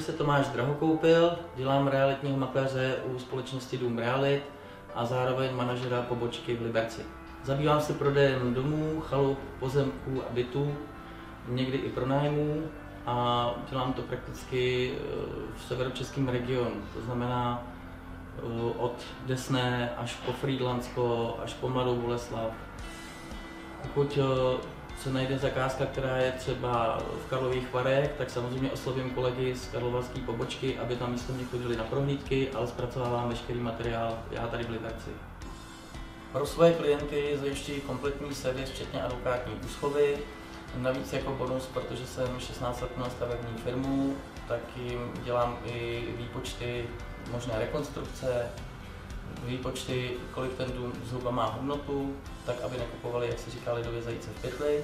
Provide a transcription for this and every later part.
se Tomáš Drahokoupil, dělám realitního makléře u společnosti Dům Realit a zároveň manažera pobočky v Liberci. Zabývám se prodejem domů, chalup, pozemků a bytů, někdy i pronájmů a dělám to prakticky v severočeském regionu, to znamená od Desné až po Frýdlantsko, až po Mladou Boleslav. Pokud se najde zakázka, která je třeba v Karlových Varech, tak samozřejmě oslovím kolegy z karlovarské pobočky, aby tam místo mě chodili na prohlídky, ale zpracovávám veškerý materiál já tady v Liberci. Pro svoje klienty zajišťuji kompletní servis, včetně advokátní úschovy. Navíc jako bonus, protože jsem 16 let měl stavební firmu, tak jim dělám i výpočty možné rekonstrukce, výpočty, kolik ten dům zhruba má hodnotu, tak aby nekupovali, jak se říká lidově, zajíce v pytli.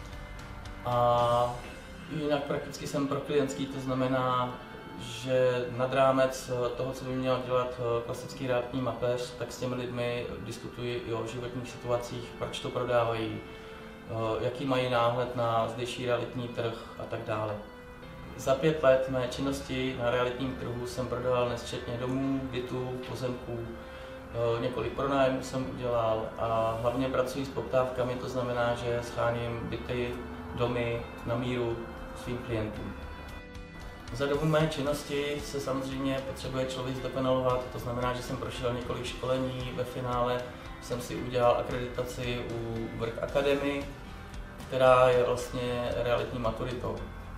A jinak prakticky jsem proklientský, to znamená, že nad rámec toho, co by měl dělat klasický realitní makléř, tak s těmi lidmi diskutuji i o životních situacích, proč to prodávají, jaký mají náhled na zdejší realitní trh a tak dále. Za 5 let mé činnosti na realitním trhu jsem prodal nesčetně domů, bytů, pozemků, několik pronájmů jsem udělal a hlavně pracuji s poptávkami, to znamená, že sháním byty, domy na míru svým klientům. Za dobu mé činnosti se samozřejmě potřebuje člověk zdokonalovat, to znamená, že jsem prošel několik školení, ve finále jsem si udělal akreditaci u Work Academy, která je vlastně realitní maturitou.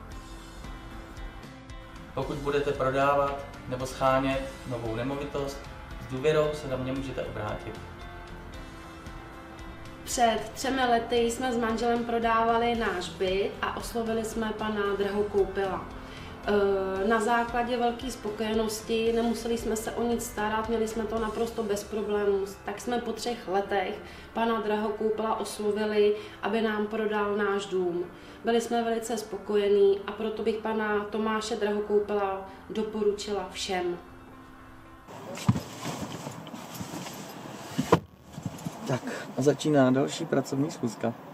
Pokud budete prodávat nebo schánět novou nemovitost, s důvěrou se na mě můžete obrátit. Před 3 lety jsme s manželem prodávali náš byt a oslovili jsme pana Drahokoupila. Na základě velké spokojenosti, nemuseli jsme se o nic starat, měli jsme to naprosto bez problémů, tak jsme po 3 letech pana Drahokoupila oslovili, aby nám prodal náš dům. Byli jsme velice spokojení a proto bych pana Tomáše Drahokoupila doporučila všem. Tak a začíná další pracovní schůzka.